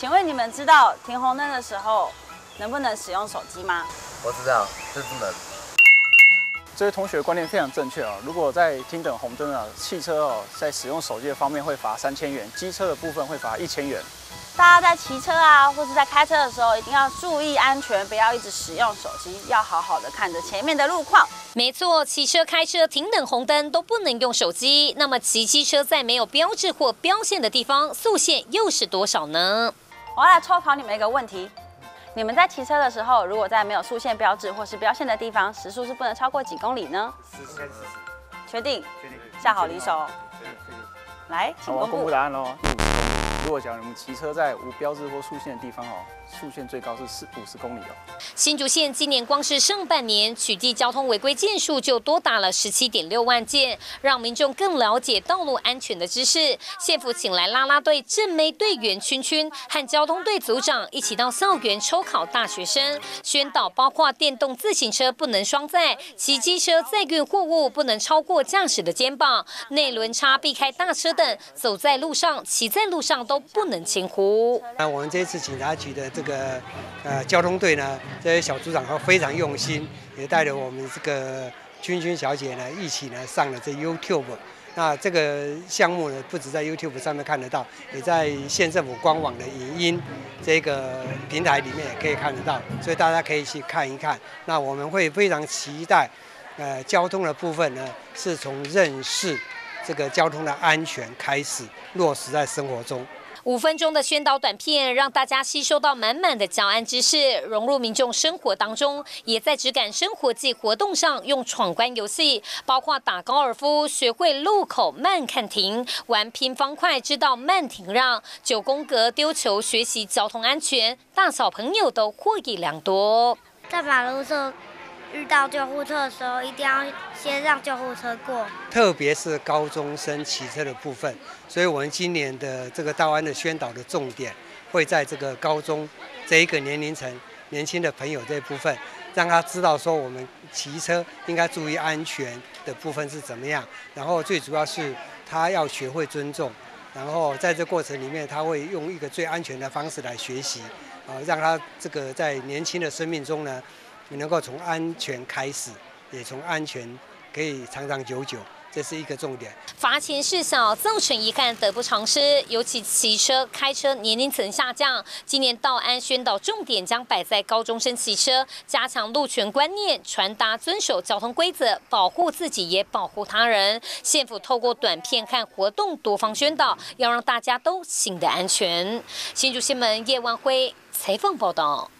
请问你们知道停红灯的时候能不能使用手机吗？ 我知道，这不能。 这位同学的观念非常正确哦。如果在停等红灯啊，汽车哦在使用手机的方面会罚3000元，机车的部分会罚1000元。 大家在骑车啊，或是在开车的时候，一定要注意安全，不要一直使用手机，要好好的看着前面的路况。 没错，骑车、开车停等红灯都不能用手机。那么骑机车在没有标志或标线的地方，速限又是多少呢？ 我要来抽考你们一个问题：你们在骑车的时候，如果在没有速限标志或是标线的地方，时速是不能超过几公里呢？40。确定？确定。下好离手。来，请公布答案喽。如果讲你们骑车在无标志或速限的地方哦，速限最高是50公里哦。 新竹县今年光是上半年取缔交通违规件数就多达了17.6万件，让民众更了解道路安全的知识。县府请来啦啦队正妹队员圈圈和交通队组长一起到校园抽考大学生，宣导包括电动自行车不能双载，骑机车载运货物不能超过驾驶的肩膀，内轮差避开大车等，走在路上、骑在路上都不能轻忽。 那我们这次警察局的这个交通队呢，这些小组长都非常用心，也带着我们这个君君小姐呢一起呢上了这 YouTube。那这个项目呢，不止在 YouTube 上面看得到，也在县政府官网的影音这个平台里面也可以看得到，所以大家可以去看一看。那我们会非常期待，交通的部分呢，是从认识这个交通的安全开始落实在生活中。 5分钟的宣导短片，让大家吸收到满满的交安知识，融入民众生活当中。也在质感生活季活动上用闯关游戏，包括打高尔夫，学会路口慢看停；玩拼方块，知道慢停让；9宫格丢球，学习交通安全。大小朋友都获益良多。 在马路上遇到救护车的时候，一定要先让救护车过。 特别是高中生骑车的部分，所以我们今年的这个道安的宣导的重点会在这个高中这一个年龄层年轻的朋友这一部分，让他知道说我们骑车应该注意安全的部分是怎么样。然后最主要是他要学会尊重，然后在这过程里面他会用一个最安全的方式来学习，让他这个在年轻的生命中呢，能够从安全开始，也从安全可以长长久久，这是一个重点。 罚钱事小，造成遗憾得不偿失。尤其骑车、开车年龄层下降，今年道安宣导重点将摆在高中生骑车，加强路权观念，传达遵守交通规则，保护自己也保护他人。县府透过短片和活动多方宣导，要让大家都行得安全。新竹新闻叶万辉采访报道。